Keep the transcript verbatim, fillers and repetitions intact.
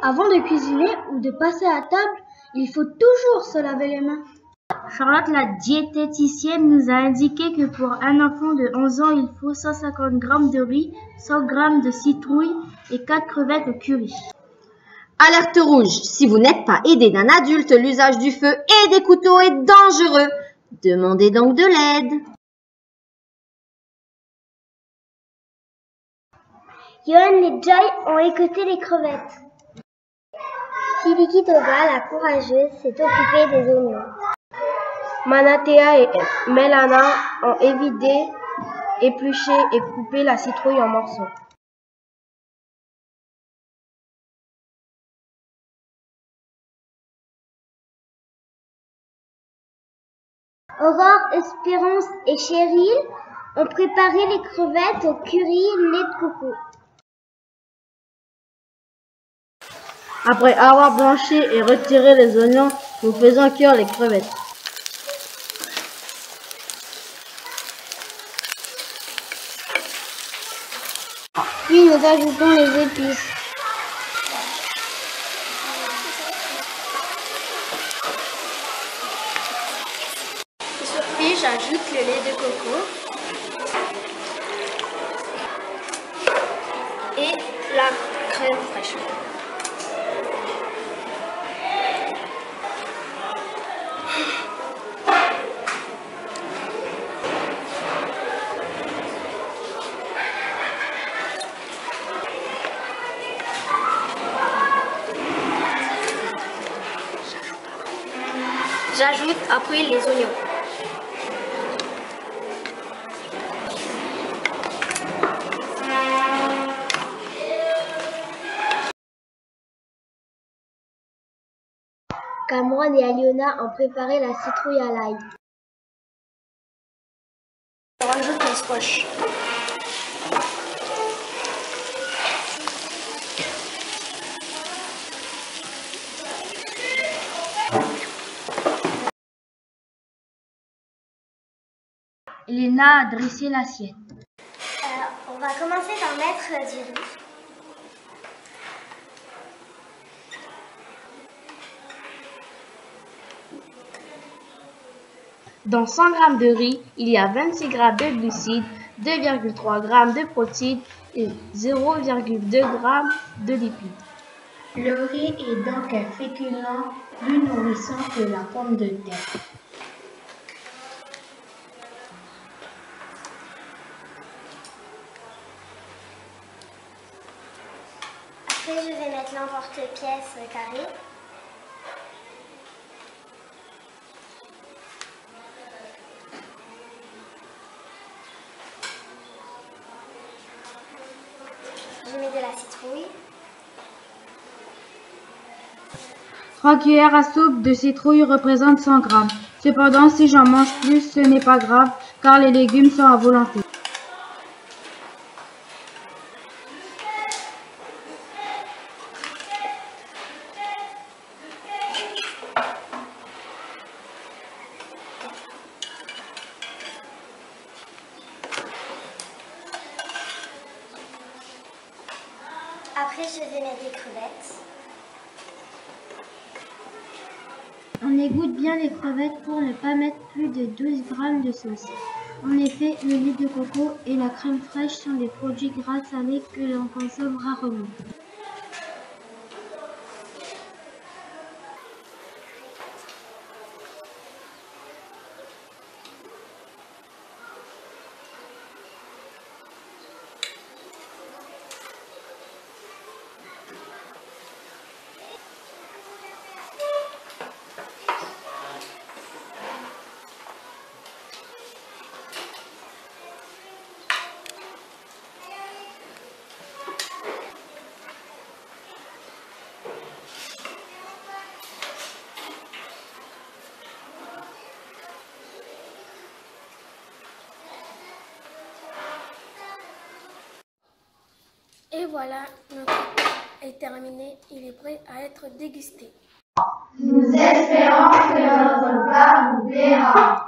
Avant de cuisiner ou de passer à table, il faut toujours se laver les mains. Charlotte, la diététicienne, nous a indiqué que pour un enfant de onze ans, il faut cent cinquante grammes de riz, cent grammes de citrouille et quatre crevettes au curry. Alerte rouge. Si vous n'êtes pas aidé d'un adulte, l'usage du feu et des couteaux est dangereux. Demandez donc de l'aide. Johan et Joy ont écouté les crevettes. Siliki Toga, la courageuse, s'est occupée des oignons. Manatea et Melana ont évidé, épluché et coupé la citrouille en morceaux. Aurore, Espérance et Cheryl ont préparé les crevettes au curry lait de coco. Après avoir blanchi et retiré les oignons, nous faisons cuire les crevettes. Puis nous ajoutons les épices. Puis j'ajoute le lait de coco et la crème fraîche. J'ajoute après les oignons. Cameron et Aliona ont préparé la citrouille à l'ail. Je rajoute les squash. Elena a dressé l'assiette. Euh, on va commencer par mettre du riz. Dans cent grammes de riz, il y a vingt-six grammes de glucides, deux virgule trois grammes de protéines et zéro virgule deux grammes de lipides. Le riz est donc un féculent plus nourrissant que la pomme de terre. Après, je vais mettre l'emporte-pièce carré. Je mets de la citrouille. trois cuillères à soupe de citrouille représentent cent grammes. Cependant, si j'en mange plus, ce n'est pas grave, car les légumes sont à volonté. Après, je vais mettre des crevettes. On égoutte bien les crevettes pour ne pas mettre plus de douze grammes de sauce. En effet, le lait de coco et la crème fraîche sont des produits gras salés que l'on consomme rarement. Et voilà, notre plat est terminé, il est prêt à être dégusté. Nous espérons que notre plat vous plaira.